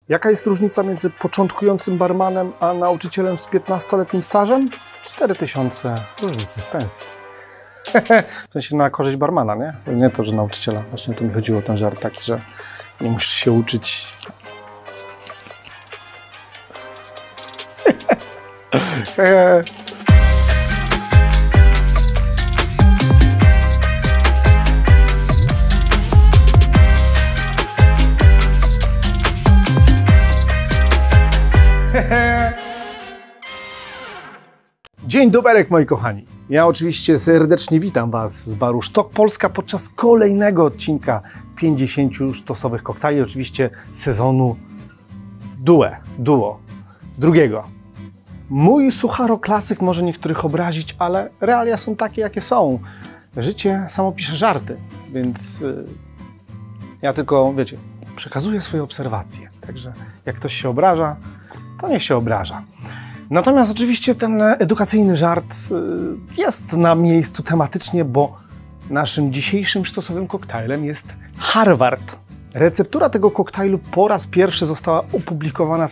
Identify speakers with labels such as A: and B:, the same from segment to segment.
A: Jaka jest różnica między początkującym barmanem a nauczycielem z 15-letnim stażem? 4000 różnicy w pensji. W sensie na korzyść barmana, nie? Nie to, że nauczyciela. Właśnie to mi chodziło, ten żart taki, że nie musisz się uczyć. Dzień doberek, moi kochani. Ja oczywiście serdecznie witam Was z baru Sztok Polska podczas kolejnego odcinka 50 sztosowych koktajli, oczywiście sezonu duo, drugiego. Mój sucharo klasyk może niektórych obrazić, ale realia są takie, jakie są. Życie samo pisze żarty, więc ja tylko, wiecie, przekazuję swoje obserwacje. Także jak ktoś się obraża, to niech się obraża. Natomiast oczywiście ten edukacyjny żart jest na miejscu tematycznie, bo naszym dzisiejszym sztosowym koktajlem jest Harvard. Receptura tego koktajlu po raz pierwszy została opublikowana w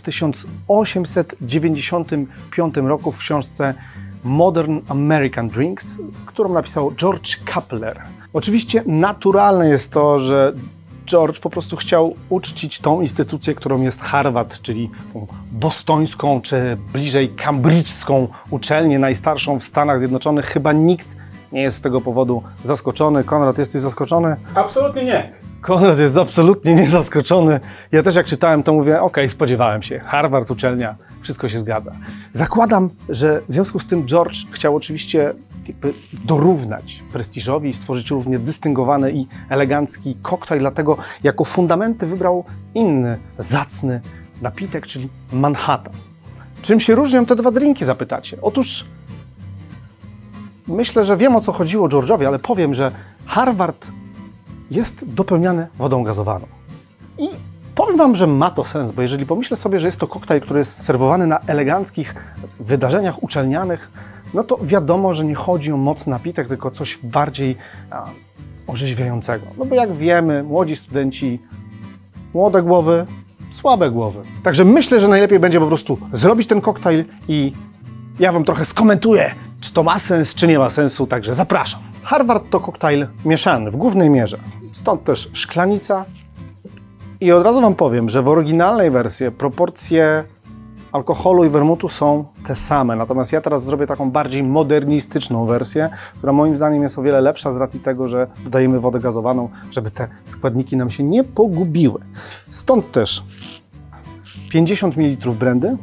A: 1895 roku w książce Modern American Drinks, którą napisał George Kapler. Oczywiście naturalne jest to, że George po prostu chciał uczcić tą instytucję, którą jest Harvard, czyli bostońską, czy bliżej cambridgeską uczelnię, najstarszą w Stanach Zjednoczonych. Chyba nikt nie jest z tego powodu zaskoczony. Konrad, jesteś zaskoczony?
B: Absolutnie nie.
A: Konrad jest absolutnie nie zaskoczony. Ja też jak czytałem, to mówię, okej, spodziewałem się. Harvard, uczelnia, wszystko się zgadza. Zakładam, że w związku z tym George chciał oczywiście jakby dorównać prestiżowi i stworzyć równie dystyngowany i elegancki koktajl, dlatego jako fundamenty wybrał inny, zacny napitek, czyli Manhattan. Czym się różnią te dwa drinki, zapytacie? Otóż myślę, że wiem, o co chodziło George'owi, ale powiem, że Harvard jest dopełniany wodą gazowaną. I powiem Wam, że ma to sens, bo jeżeli pomyślę sobie, że jest to koktajl, który jest serwowany na eleganckich wydarzeniach uczelnianych, no to wiadomo, że nie chodzi o mocny napitek, tylko coś bardziej orzeźwiającego. No bo jak wiemy, młodzi studenci, młode głowy, słabe głowy. Także myślę, że najlepiej będzie po prostu zrobić ten koktajl i ja Wam trochę skomentuję, czy to ma sens, czy nie ma sensu, także zapraszam. Harvard to koktajl mieszany w głównej mierze, stąd też szklanica. I od razu Wam powiem, że w oryginalnej wersji proporcje alkoholu i wermutu są te same, natomiast ja teraz zrobię taką bardziej modernistyczną wersję, która moim zdaniem jest o wiele lepsza z racji tego, że dodajemy wodę gazowaną, żeby te składniki nam się nie pogubiły. Stąd też 50 ml brandy,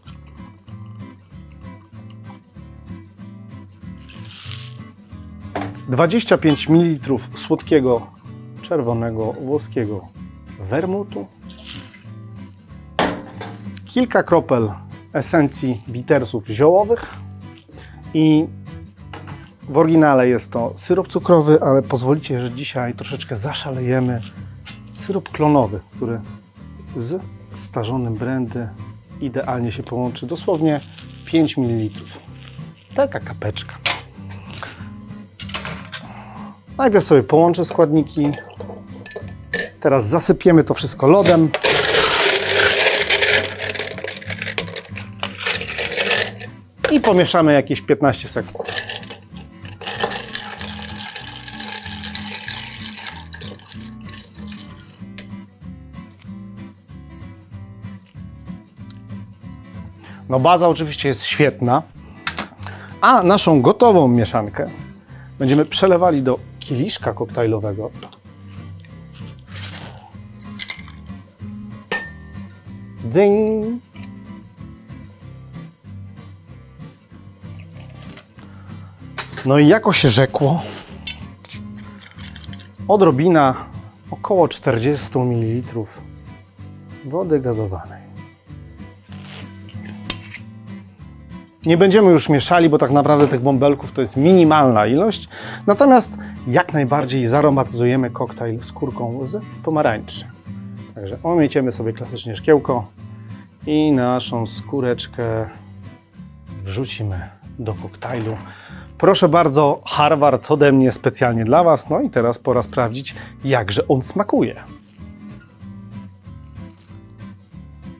A: ,25 ml słodkiego, czerwonego, włoskiego wermutu, kilka kropel esencji bittersów ziołowych i w oryginale jest to syrop cukrowy, ale pozwolicie, że dzisiaj troszeczkę zaszalejemy. Syrop klonowy, który z starzonym brandy idealnie się połączy. Dosłownie 5 ml. Taka kapeczka. Najpierw sobie połączę składniki. Teraz zasypiemy to wszystko lodem. I pomieszamy jakieś 15 sekund. No baza oczywiście jest świetna, a naszą gotową mieszankę będziemy przelewali do kieliszka koktajlowego. Dzyń! No i jako się rzekło, odrobina około 40 ml wody gazowanej. Nie będziemy już mieszali, bo tak naprawdę tych bąbelków to jest minimalna ilość. Natomiast jak najbardziej zaromatyzujemy koktajl skórką z pomarańczy. Także omieciemy sobie klasycznie szkiełko i naszą skóreczkę wrzucimy do koktajlu. Proszę bardzo, Harvard ode mnie specjalnie dla Was. No i teraz pora sprawdzić, jakże on smakuje.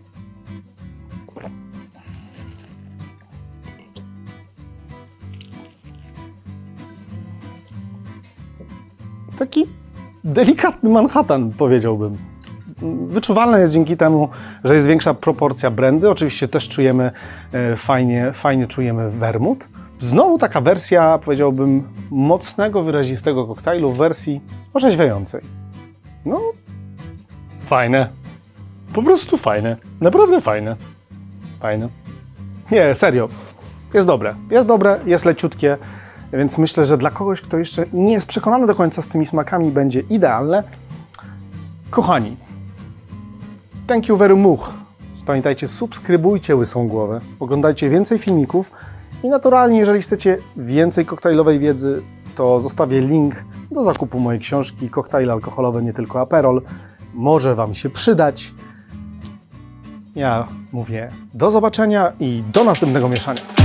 A: taki delikatny Manhattan, powiedziałbym. Wyczuwalne jest dzięki temu, że jest większa proporcja brandy. Oczywiście też czujemy fajnie czujemy wermut. Znowu taka wersja, powiedziałbym, mocnego, wyrazistego koktajlu w wersji orzeźwiającej. No, fajne. Po prostu fajne. Naprawdę fajne. Fajne. Nie, serio. Jest dobre, jest leciutkie, więc myślę, że dla kogoś, kto jeszcze nie jest przekonany do końca z tymi smakami, będzie idealne. Kochani, thank you very much. Pamiętajcie, subskrybujcie Łysą Głowę, oglądajcie więcej filmików i naturalnie, jeżeli chcecie więcej koktajlowej wiedzy, to zostawię link do zakupu mojej książki Koktajle alkoholowe, nie tylko Aperol. Może Wam się przydać. Ja mówię do zobaczenia i do następnego mieszania.